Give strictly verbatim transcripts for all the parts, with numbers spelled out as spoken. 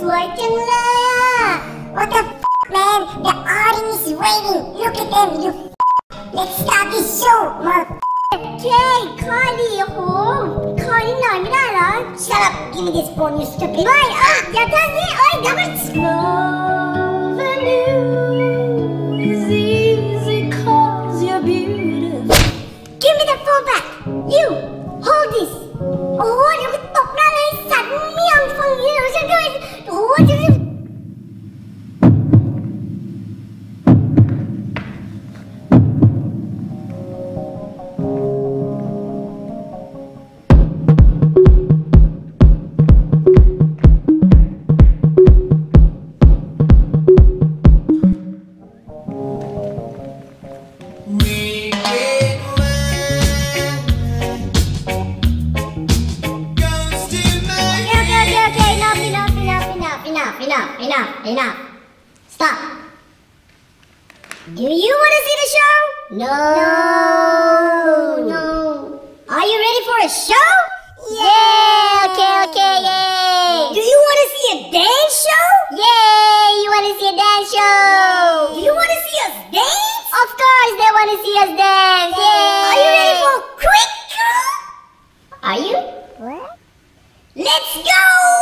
วยจังเลยอะ What the f man the audience is waiting look at them you let's start this show มาเท่ค่อยดีโอ้โหค่อยนิดหน่อยไม่ได้เหรอ Shut up give me this phone you stupid ไม่เอ้ยอย่าทำนี่เอ้ยเดี๋ยวมัน Loving you is easy cause you're beautiful Give me the phone back you hold this โอ้โหเดี๋ยวมันตกหน้าเลยสัตว์ไม่ยอมฟังอย่างนี้เดี๋ยวฉันด้วยโอ้โหจะEnough, enough, enough. Stop. Do you want to see the show? No. No. No. Are you ready for a show? Yeah. Okay, okay, yay. Do you want to see a dance show? Yay. You want to see a dance show? Do you want to see us dance? Of course they want to see us dance. Yay. Are you ready for quick crew? Are you? What? Let's go.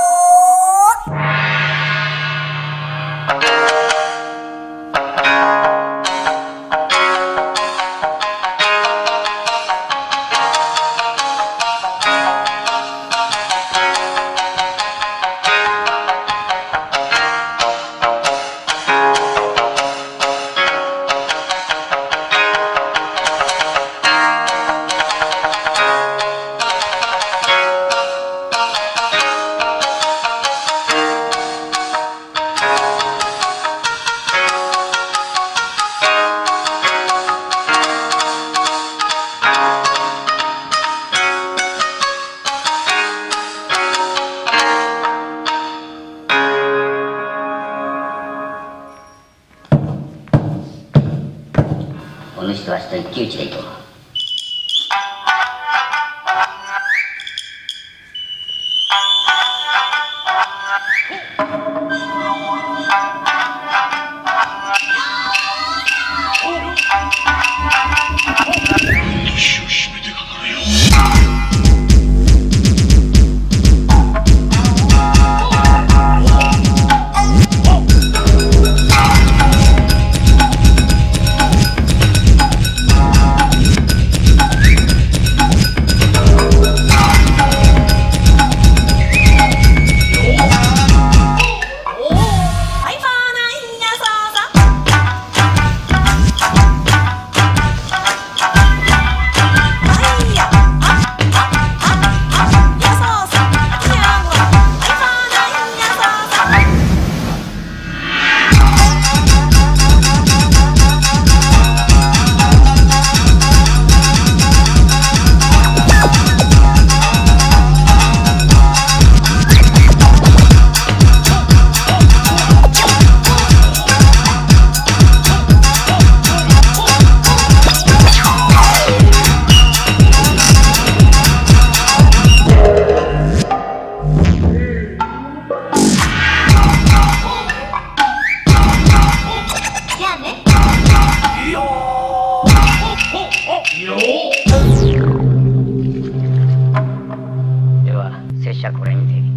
この人は明日一騎打ちでいこう。では拙者これにて。